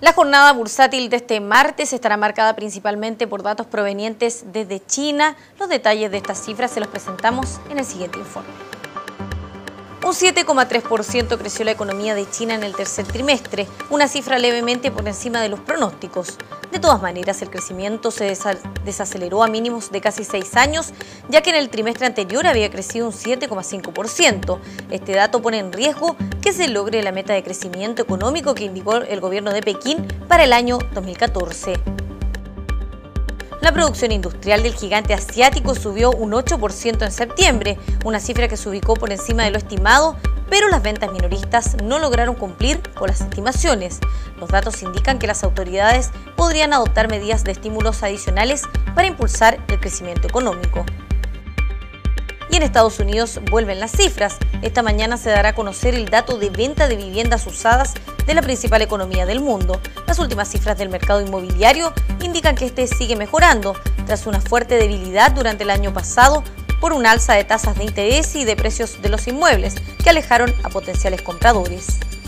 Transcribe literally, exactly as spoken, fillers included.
La jornada bursátil de este martes estará marcada principalmente por datos provenientes desde China. Los detalles de estas cifras se los presentamos en el siguiente informe. Un siete coma tres por ciento creció la economía de China en el tercer trimestre, una cifra levemente por encima de los pronósticos. De todas maneras, el crecimiento se desaceleró a mínimos de casi seis años, ya que en el trimestre anterior había crecido un siete coma cinco por ciento. Este dato pone en riesgo que se logre la meta de crecimiento económico que indicó el gobierno de Pekín para el año dos mil catorce. La producción industrial del gigante asiático subió un ocho por ciento en septiembre, una cifra que se ubicó por encima de lo estimado, pero las ventas minoristas no lograron cumplir con las estimaciones. Los datos indican que las autoridades podrían adoptar medidas de estímulos adicionales para impulsar el crecimiento económico. Y en Estados Unidos vuelven las cifras. Esta mañana se dará a conocer el dato de venta de viviendas usadas de la principal economía del mundo. Las últimas cifras del mercado inmobiliario indican que este sigue mejorando tras una fuerte debilidad durante el año pasado por un alza de tasas de interés y de precios de los inmuebles que alejaron a potenciales compradores.